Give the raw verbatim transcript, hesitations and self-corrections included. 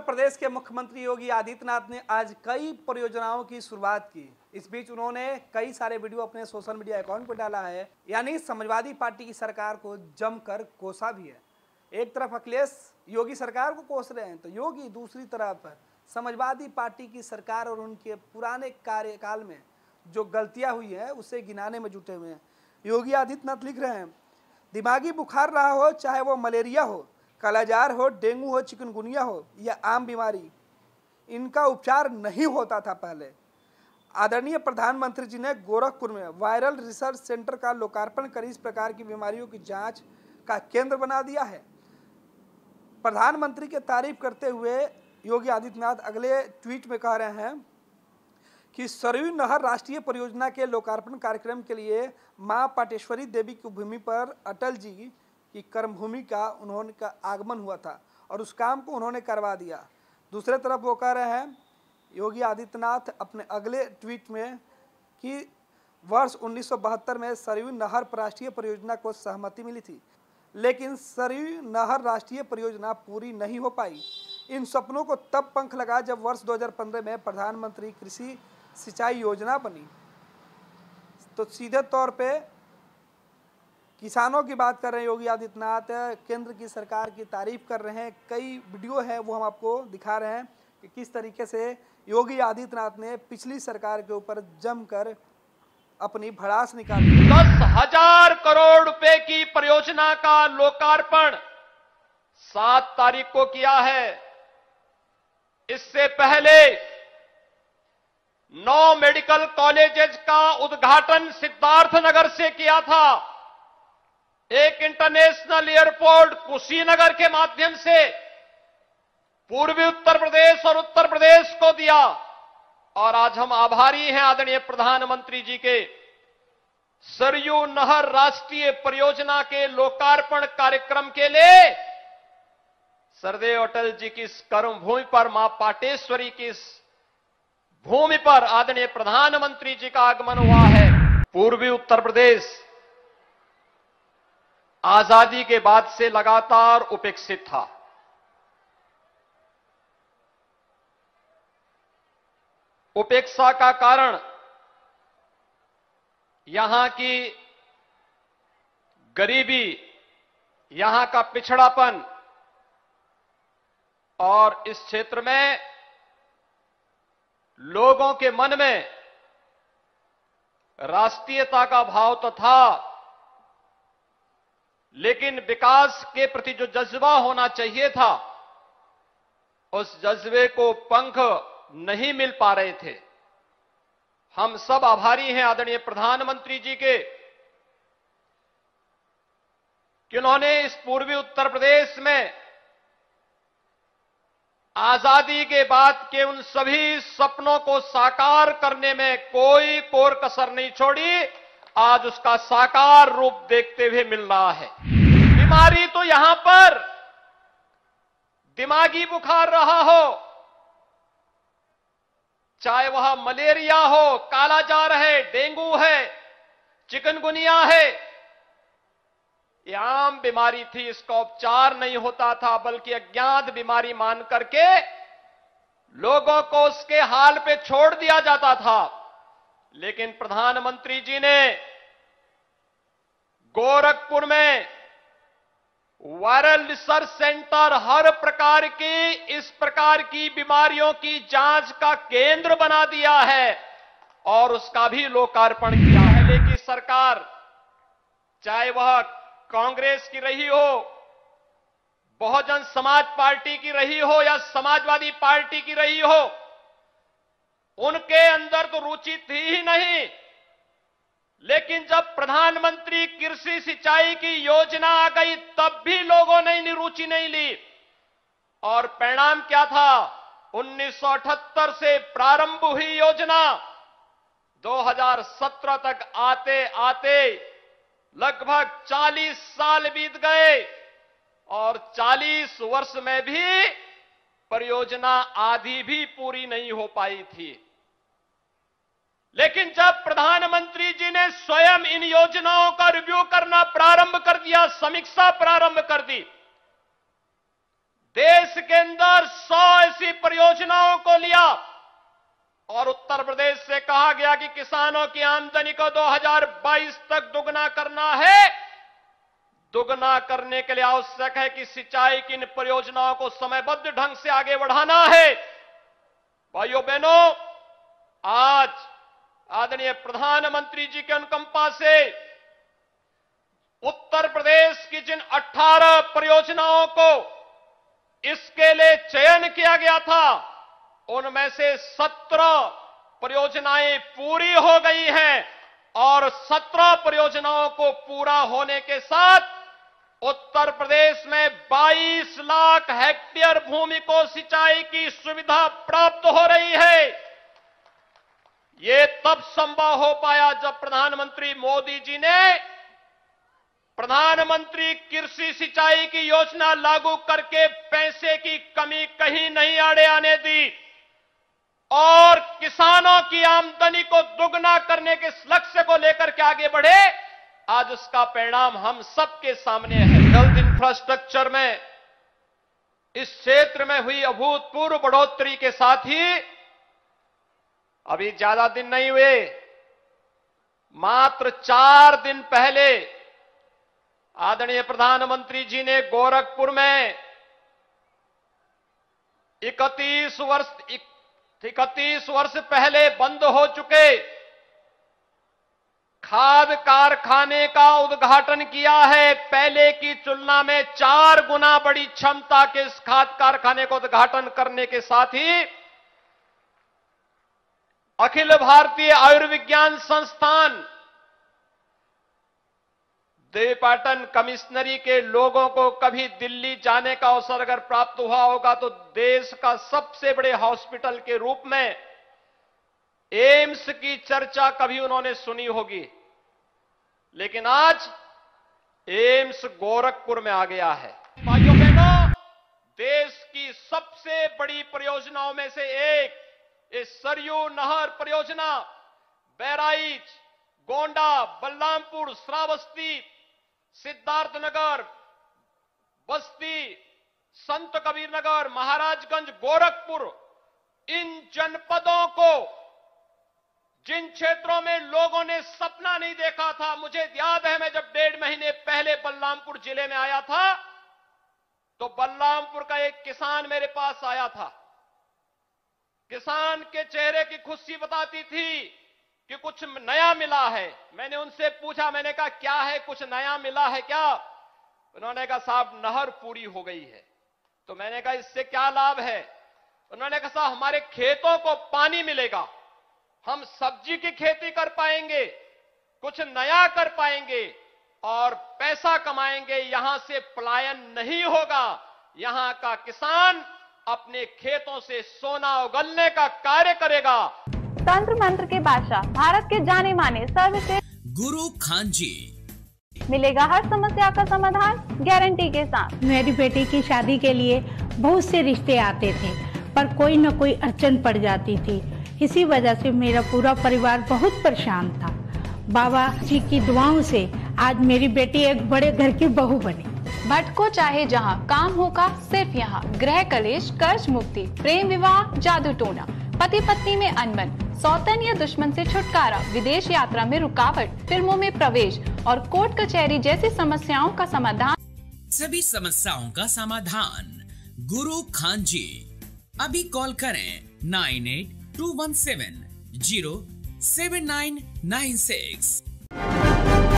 प्रदेश के मुख्यमंत्री योगी आदित्यनाथ ने आज कई परियोजनाओं की शुरुआत की। इस बीच उन्होंने कई सारे वीडियो अपने सोशल मीडिया अकाउंट पर डाला है, यानी समाजवादी पार्टी की सरकार को जमकर कोसा भी है। एक तरफ अखिलेश योगी सरकार को कोस रहे हैं, तो योगी दूसरी तरफ समाजवादी पार्टी की सरकार और उनके पुराने कार्यकाल में जो गलतियां हुई हैं उसे गिनाने में जुटे हुए हैं। योगी आदित्यनाथ लिख रहे हैं, दिमागी बुखार रहा हो, चाहे वो मलेरिया हो, कालाजार हो, डेंगू हो, चिकनगुनिया हो या आम बीमारी, इनका उपचार नहीं होता था पहले। आदरणीय प्रधानमंत्री जी ने गोरखपुर में वायरल रिसर्च सेंटर का लोकार्पण कर इस प्रकार की बीमारियों की जांच का केंद्र बना दिया है। प्रधानमंत्री की तारीफ करते हुए योगी आदित्यनाथ अगले ट्वीट में कह रहे हैं कि सरयू नहर राष्ट्रीय परियोजना के लोकार्पण कार्यक्रम के लिए मां पाटेश्वरी देवी की भूमि पर अटल जी की कर्मभूमि का उन्होंने का आगमन हुआ था और उस काम को उन्होंने करवा दिया। दूसरे तरफ वो कह रहे हैं योगी आदित्यनाथ अपने अगले ट्वीट में कि वर्ष उन्नीस सौ बहत्तर में सरयू नहर राष्ट्रीय परियोजना को सहमति मिली थी, लेकिन सरयू नहर राष्ट्रीय परियोजना पूरी नहीं हो पाई। इन सपनों को तब पंख लगा जब वर्ष दो हज़ार पंद्रह में प्रधानमंत्री कृषि सिंचाई योजना बनी। तो सीधे तौर पे किसानों की बात कर रहे हैं योगी आदित्यनाथ, केंद्र की सरकार की तारीफ कर रहे हैं। कई वीडियो है वो हम आपको दिखा रहे हैं कि किस तरीके से योगी आदित्यनाथ ने पिछली सरकार के ऊपर जमकर अपनी भड़ास निकाली। दस हजार करोड़ रुपए की परियोजना का लोकार्पण सात तारीख को किया है। इससे पहले नौ मेडिकल कॉलेजेस का उद्घाटन सिद्धार्थनगर से किया था। एक इंटरनेशनल एयरपोर्ट कुशीनगर के माध्यम से पूर्वी उत्तर प्रदेश और उत्तर प्रदेश को दिया। और आज हम आभारी हैं आदरणीय प्रधानमंत्री जी के। सरयू नहर राष्ट्रीय परियोजना के लोकार्पण कार्यक्रम के लिए सरदेव अटल जी की इस कर्मभूमि पर, मां पाटेश्वरी की इस भूमि पर आदरणीय प्रधानमंत्री जी का आगमन हुआ है। पूर्वी उत्तर प्रदेश आजादी के बाद से लगातार उपेक्षित था। उपेक्षा का कारण यहां की गरीबी, यहां का पिछड़ापन और इस क्षेत्र में लोगों के मन में राष्ट्रीयता का भाव तो था, लेकिन विकास के प्रति जो जज्बा होना चाहिए था, उस जज्बे को पंख नहीं मिल पा रहे थे। हम सब आभारी हैं आदरणीय प्रधानमंत्री जी के कि उन्होंने इस पूर्वी उत्तर प्रदेश में आजादी के बाद के उन सभी सपनों को साकार करने में कोई कोर कसर नहीं छोड़ी। आज उसका साकार रूप देखते हुए मिल रहा है। बीमारी तो यहां पर दिमागी बुखार रहा हो, चाहे वह मलेरिया हो, कालाजार है, डेंगू है, चिकनगुनिया है, ये आम बीमारी थी। इसका उपचार नहीं होता था, बल्कि अज्ञात बीमारी मान करके लोगों को उसके हाल पे छोड़ दिया जाता था। लेकिन प्रधानमंत्री जी ने गोरखपुर में वायरल रिसर्च सेंटर, हर प्रकार की इस प्रकार की बीमारियों की जांच का केंद्र बना दिया है और उसका भी लोकार्पण किया है। लेकिन सरकार, चाहे वह कांग्रेस की रही हो, बहुजन समाज पार्टी की रही हो या समाजवादी पार्टी की रही हो, उनके अंदर तो रुचि थी ही नहीं। लेकिन जब प्रधानमंत्री कृषि सिंचाई की योजना आ गई, तब भी लोगों ने रुचि नहीं ली। और परिणाम क्या था? उन्नीस सौ अठहत्तर से प्रारंभ हुई योजना दो हज़ार सत्रह तक आते आते लगभग चालीस साल बीत गए और चालीस वर्ष में भी परियोजना आधी भी पूरी नहीं हो पाई थी। लेकिन जब प्रधानमंत्री जी ने स्वयं इन योजनाओं का रिव्यू करना प्रारंभ कर दिया, समीक्षा प्रारंभ कर दी, देश के अंदर सौ सी परियोजनाओं को लिया और उत्तर प्रदेश से कहा गया कि किसानों की आमदनी को दो हज़ार बाईस तक दुगना करना है। दुगना करने के लिए आवश्यक है कि सिंचाई की इन परियोजनाओं को समयबद्ध ढंग से आगे बढ़ाना है। भाइयों बहनों, आज आदरणीय प्रधानमंत्री जी के अनुकंपा से उत्तर प्रदेश की जिन अठारह परियोजनाओं को इसके लिए चयन किया गया था, उनमें से सत्रह परियोजनाएं पूरी हो गई हैं और सत्रह परियोजनाओं को पूरा होने के साथ उत्तर प्रदेश में बाईस लाख हेक्टेयर भूमि को सिंचाई की सुविधा प्राप्त हो रही है। ये तब संभव हो पाया जब प्रधानमंत्री मोदी जी ने प्रधानमंत्री कृषि सिंचाई की योजना लागू करके पैसे की कमी कहीं नहीं आड़े आने दी और किसानों की आमदनी को दुगना करने के लक्ष्य को लेकर के आगे बढ़े। आज उसका परिणाम हम सबके सामने है। हेल्थ इंफ्रास्ट्रक्चर में इस क्षेत्र में हुई अभूतपूर्व बढ़ोतरी के साथ ही अभी ज्यादा दिन नहीं हुए, मात्र चार दिन पहले आदरणीय प्रधानमंत्री जी ने गोरखपुर में इकतीस वर्ष इकतीस वर्ष पहले बंद हो चुके खाद कारखाने का उद्घाटन किया है। पहले की तुलना में चार गुना बड़ी क्षमता के इस खाद कारखाने को उद्घाटन करने के साथ ही अखिल भारतीय आयुर्विज्ञान संस्थान देवीपाटन कमिश्नरी के लोगों को कभी दिल्ली जाने का अवसर अगर प्राप्त हुआ होगा तो देश का सबसे बड़े हॉस्पिटल के रूप में एम्स की चर्चा कभी उन्होंने सुनी होगी, लेकिन आज एम्स गोरखपुर में आ गया है। भाइयों बहनों, देश की सबसे बड़ी परियोजनाओं में से एक इस सरयू नहर परियोजना बहराइच, गोंडा, बलरामपुर, श्रावस्ती, सिद्धार्थनगर, बस्ती, संत कबीर नगर, महाराजगंज, गोरखपुर, इन जनपदों को जिन क्षेत्रों में लोगों ने सपना नहीं देखा था, मुझे याद है मैं जब डेढ़ महीने पहले बलरामपुर जिले में आया था तो बलरामपुर का एक किसान मेरे पास आया था। किसान के चेहरे की खुशी बताती थी कि कुछ नया मिला है। मैंने उनसे पूछा, मैंने कहा क्या है, कुछ नया मिला है क्या? उन्होंने कहा साहब नहर पूरी हो गई है। तो मैंने कहा इससे क्या लाभ है? उन्होंने कहा साहब हमारे खेतों को पानी मिलेगा, हम सब्जी की खेती कर पाएंगे, कुछ नया कर पाएंगे और पैसा कमाएंगे, यहां से पलायन नहीं होगा। यहां का किसान अपने खेतों से सोना उगलने का कार्य करेगा। तंत्र मंत्र के बादशाह, भारत के जाने माने सर्वश्रेष्ठ गुरु खान जी, मिलेगा हर समस्या का समाधान गारंटी के साथ। मेरी बेटी की शादी के लिए बहुत से रिश्ते आते थे पर कोई न कोई अड़चन पड़ जाती थी। इसी वजह से मेरा पूरा परिवार बहुत परेशान था। बाबा जी की दुआओं से आज मेरी बेटी एक बड़े घर की बहू बनी। भटको चाहे जहां, काम होगा सिर्फ यहाँ। गृह कलेश, कर्ज मुक्ति, प्रेम विवाह, जादू टोना, पति पत्नी में अनबन, सौतन या दुश्मन से छुटकारा, विदेश यात्रा में रुकावट, फिल्मों में प्रवेश और कोर्ट कचहरी जैसी समस्याओं का समाधान। सभी समस्याओं का समाधान गुरु खान जी। अभी कॉल करें nine eight two one seven zero seven nine nine six.